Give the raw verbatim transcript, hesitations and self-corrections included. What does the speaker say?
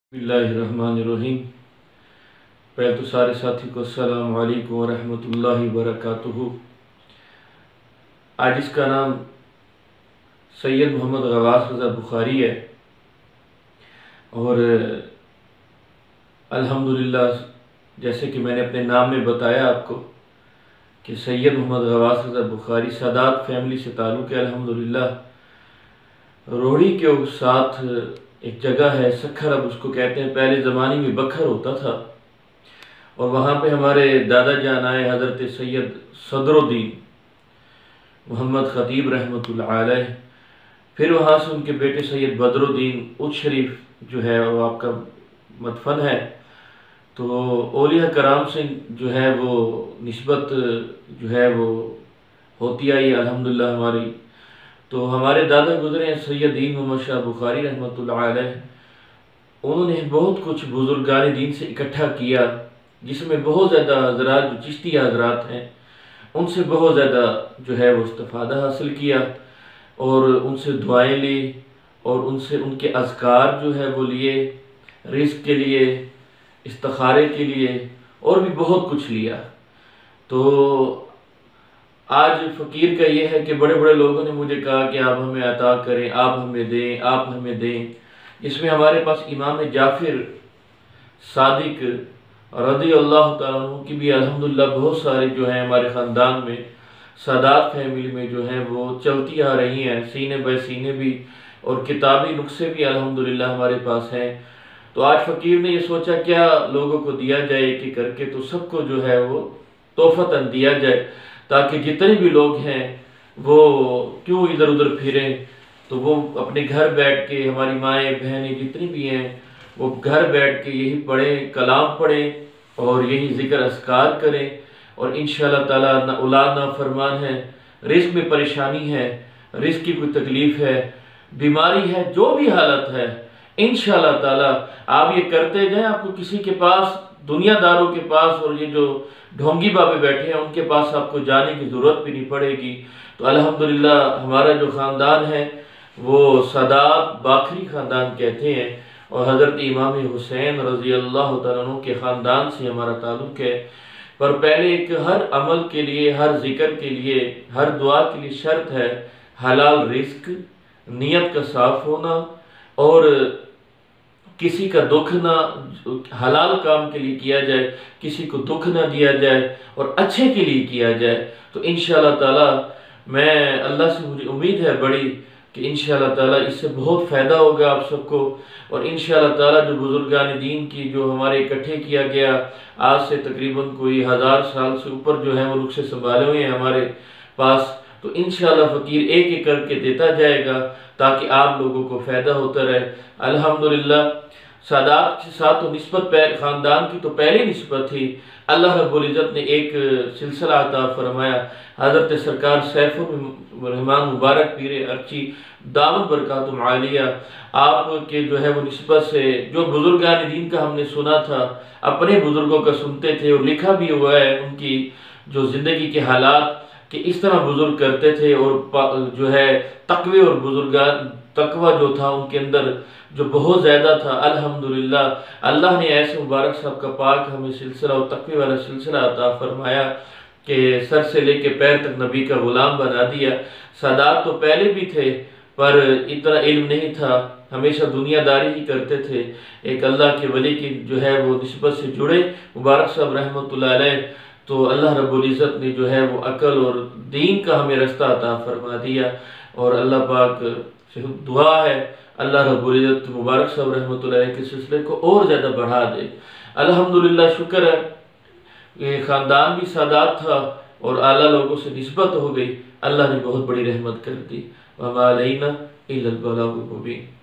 बिस्मिल्लाहिर्रहमानिर्रहीम। पहले तो सारे साथी को अस्सलाम वालेकुम वरहमतुल्लाहि वबरकातुहू। आज इसका नाम सैयद मोहम्मद गवास रज़ा बुखारी है और अल्हम्दुलिल्लाह जैसे कि मैंने अपने नाम में बताया आपको कि सैयद मोहम्मद गवास रज़ा बुखारी सादात फैमिली से ताल्लुक़ है। अल्हम्दुलिल्लाह रोहड़ी के साथ एक जगह है सखर, अब उसको कहते हैं, पहले ज़माने में बखर होता था और वहाँ पे हमारे दादा जान आए हज़रत सैयद सदरुद्दीन मोहम्मद ख़तीब रहमतुल्लाह अलैह। फिर वहाँ से उनके बेटे सैयद बदरुद्दीन उद शरीफ जो है वो आपका मदफन है। तो औलिया कराम से जो है वो निस्बत जो है वो होती आई अल्हम्दुलिल्लाह हमारी। तो हमारे दादा गुजरे हैं सैयद दीन मोहम्मद शाह बुखारी रहमतुल्लाह अलैह। उन्होंने बहुत कुछ बुजुर्गान दीन से इकट्ठा किया, जिसमें बहुत ज़्यादा हजरात जो चिश्ती हजरात हैं उनसे बहुत ज़्यादा जो है वो इस्तिफ़ादा हासिल किया और उनसे दुआएं ली और उनसे उनके अज़कार जो है वो लिए, रिज़्क़ के लिए, इस्तिखारे के लिए और भी बहुत कुछ लिया। तो आज फ़कीर का ये है कि बड़े बड़े लोगों ने मुझे कहा कि आप हमें अता करें, आप हमें दें, आप हमें दें। इसमें हमारे पास इमाम जाफ़िर सादिक रज़ी अल्लाह तआला अन्हु की भी अल्हम्दुलिल्लाह बहुत सारे जो हैं हमारे ख़ानदान में सादात फैमिली में जो हैं वो चलती आ रही हैं, सीने बाय सीने भी, और किताबी नुस्खे भी अल्हम्दुलिल्लाह हमारे पास हैं। तो आज फ़कीर ने ये सोचा क्या लोगों को दिया जाए एक एक करके, तो सबको जो है वो तोहफ़तन दिया जाए ताकि जितने भी लोग हैं वो क्यों इधर उधर फिरें, तो वो अपने घर बैठ के, हमारी माएँ बहनें जितनी भी हैं वो घर बैठ के यही पढ़ें, कलाम पढ़ें और यही ज़िक्र अस्कार करें। और इंशाअल्लाह ताला ना औलाद ना फरमान है, रिज़्क़ में परेशानी है, रिज़्क़ की कोई तकलीफ़ है, बीमारी है, जो भी हालत है, इंशाअल्लाह ताला आप ये करते जाएं। आपको किसी के पास, दुनियादारों के पास और ये जो ढोंगी बाबे बैठे हैं उनके पास आपको जाने की ज़रूरत भी नहीं पड़ेगी। तो अल्हम्दुलिल्लाह हमारा जो ख़ानदान है वो सादात बाखरी ख़ानदान कहते हैं और हज़रत इमाम हुसैन रज़ी अल्लाह तआला अन्हु के ख़ानदान से हमारा ताल्लुक़ है। पर पहले एक हर अमल के लिए, हर ज़िक्र के लिए, हर दुआ के लिए शर्त है हलाल रिज़्क़, नियत का साफ़ होना और किसी का दुख ना, हलाल काम के लिए किया जाए, किसी को दुख ना दिया जाए और अच्छे के लिए किया जाए। तो इंशाअल्लाह ताला मैं, अल्लाह से मुझे उम्मीद है बड़ी कि इंशाअल्लाह ताला इससे बहुत फ़ायदा होगा आप सबको। और इंशाअल्लाह ताला जो बुजुर्गान दीन की जो हमारे इकट्ठे किया गया, आज से तकरीबन कोई हज़ार साल से ऊपर जो है वो नुस्खे संभाले हुए हैं हमारे पास, तो इंशाअल्लाह फ़कीर एक एक करके देता जाएगा ताकि आप लोगों को फ़ायदा होता रहे। अल्हम्दुलिल्लाह सादात के साथ तो निस्बत ख़ानदान की तो पहले निस्बत थी। अल्लाह रब्बुल इज़्ज़त ने एक सिलसिला अता फरमाया, हज़रत सरकार सैफुर रहमान मुबारक पीर अर्ची दामत बरकातुहुम आलिया आपके जो है वो निस्बत से जो बुजुर्गान दीन का हमने सुना था, अपने बुजुर्गों का सुनते थे और लिखा भी हुआ है उनकी जो ज़िंदगी के हालात कि इस तरह बुजुर्ग करते थे और जो है तकवे और बुजुर्गान तकवा जो था उनके अंदर जो बहुत ज़्यादा था। अल्हम्दुलिल्लाह अल्लाह ने ऐसे मुबारक साहब का पाक हमें सिलसिला और तकवे वाला सिलसिला अता फरमाया कि सर से लेके पैर तक नबी का ग़ुलाम बना दिया। सादात तो पहले भी थे पर इतना इल्म नहीं था, हमेशा दुनियादारी ही करते थे। एक अल्लाह के वली की जो है वो निस्बत से जुड़े मुबारक साहब रहमतुल्लाह अलैह, तो अल्लाह रब्बुल इज़्ज़त ने जो है वो अकल और दीन का हमें रास्ता अता फरमा दिया। और अल्लाह पाक से दुआ है अल्लाह रब्बुल इज़्ज़त मुबारक साहब रहमतुल्लाह अलैह के सिलसिले को और ज़्यादा बढ़ा दे। अल्हम्दुलिल्लाह शुक्र है ये ख़ानदान भी सादात था और आला लोगों से निस्बत हो गई, अल्लाह ने बहुत बड़ी रहमत कर दी। वमा अलैना इल्लल बलागुल मुबीन।